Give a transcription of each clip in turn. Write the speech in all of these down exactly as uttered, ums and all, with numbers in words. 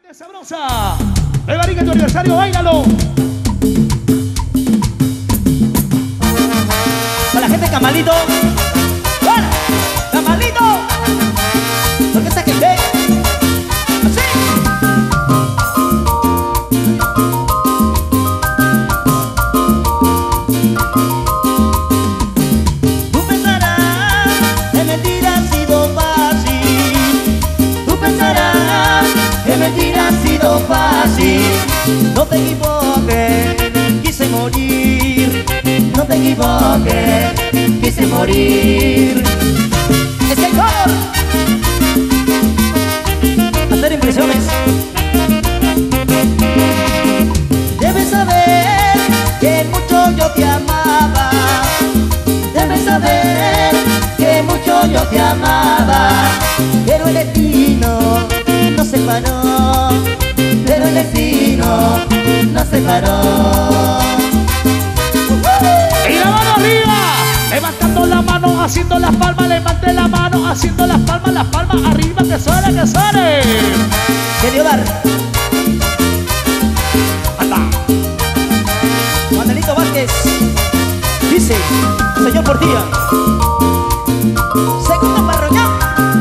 ¡Qué sabrosa! ¡Ey, marica, tu aniversario, báilalo! Para la gente de Camalito. ¡Para! ¡Camalito! Porque esta gente así. Tú pensarás que mentira ha sido fácil. Tú pensarás que mentira ha sido fácil. No te equivoques, quise morir. No te equivoques, quise morir. Es el color. Hacer impresiones. Debes saber que mucho yo te amaba. Debes saber que mucho yo te amaba. Pero el destino nos separó. Pero el destino nos separó. ¡Y la mano arriba! Levantando la mano, haciendo las palmas. Levante la mano, haciendo las palmas. Las palmas arriba, que suene, que suene. Querido dar. ¡Anda! Manuelito Vázquez dice, señor Portilla. Segundo Parroñán.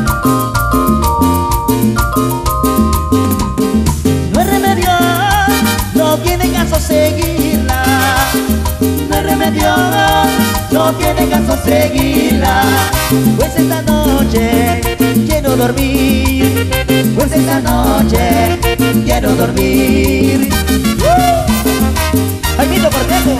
No hay remedio, no tiene caso seguirla. No hay remedio, no tiene caso seguirla. Pues esta noche quiero dormir. Pues esta noche quiero dormir. ¡Uh! ¡Jaimito Cortejo!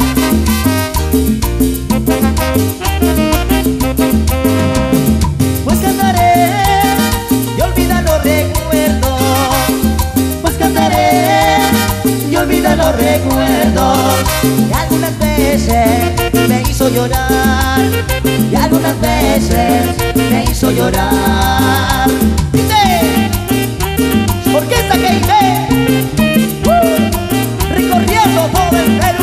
Pues cantaré y olvida los recuerdos. Pues cantaré y olvida los recuerdos. Y algunas veces me hizo llorar. Y algunas veces me hizo llorar. Dice, ¿por qué está que uh, recorriendo todo el Perú?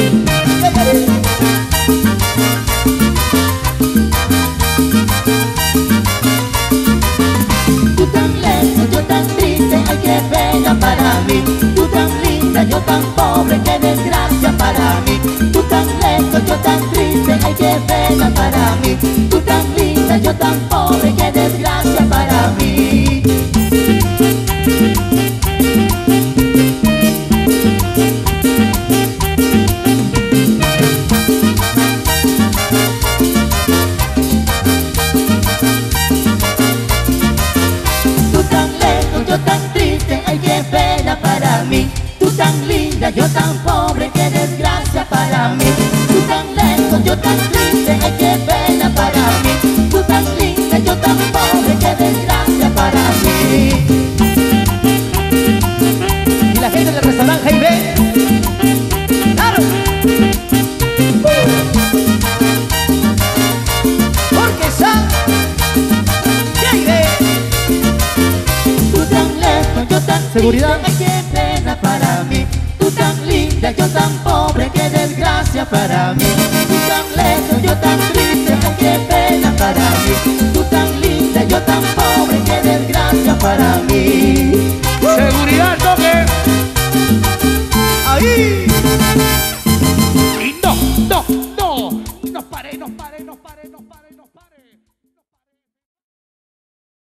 Tú tan lejos, yo tan triste, ay qué pena para mí. Tú tan linda, yo tan pobre, qué desgracia para mí. Tú tan lejos, yo tan triste, ay qué pena para mí. Tú tan linda, yo tan pobre, qué desgracia para mí. Tú tan lejos, yo tan triste, ay qué pena para mí. Tú tan linda, yo tan pobre, qué desgracia para mí. Tú tan lejos, yo tan triste, ay qué pena para mí. Tú tan linda, yo tan pobre, qué desgracia para mí. Y la gente del restaurante Jaime. ¡Claro! Porque sa Jaime. Tú tan lejos, yo tan Seguridad. triste, ay qué pena para mí. Tú tan linda, yo tan pobre, qué desgracia para mí. Tú tan lejos, yo tan triste, ay qué pena para mí. Tú tan linda, yo tan pobre, qué desgracia para mí.